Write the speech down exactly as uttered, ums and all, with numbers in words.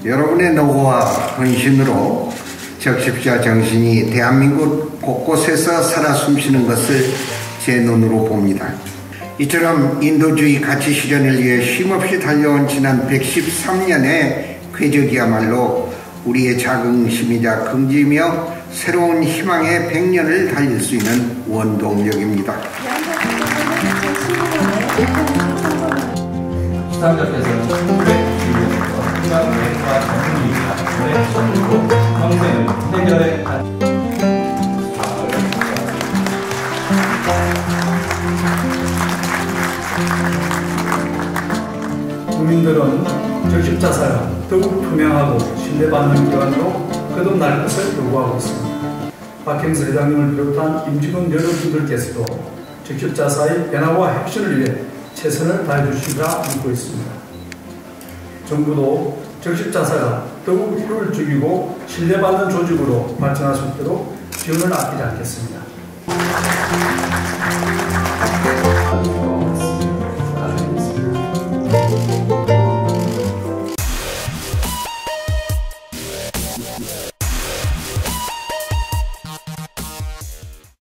여러분의 노고와 헌신으로 적십자 정신이 대한민국 곳곳에서 살아 숨쉬는 것을 제 눈으로 봅니다. 이처럼 인도주의 가치 실현을 위해 쉼없이 달려온 지난 백십삼 년의 궤적이야말로 우리의 자긍심이자 긍지이며 새로운 희망의 백 년을 달릴 수 있는 원동력입니다. 수상자께서는 천구백구십일 년부터 희망과 정의가 올해 처음으로 평생을 해결해 간 국민들은 적십자사가 더욱 투명하고 신뢰받는 기관으로 거듭날 것을 요구하고 있습니다. 박형서 회장님을 비롯한 임직원 여러분들께서도 적십자사의 변화와 혁신을 위해 최선을 다해 주시리라 믿고 있습니다. 정부도 적십자사가 더욱 효율적이고 신뢰받는 조직으로 발전할 수 있도록 지원을 아끼지 않겠습니다.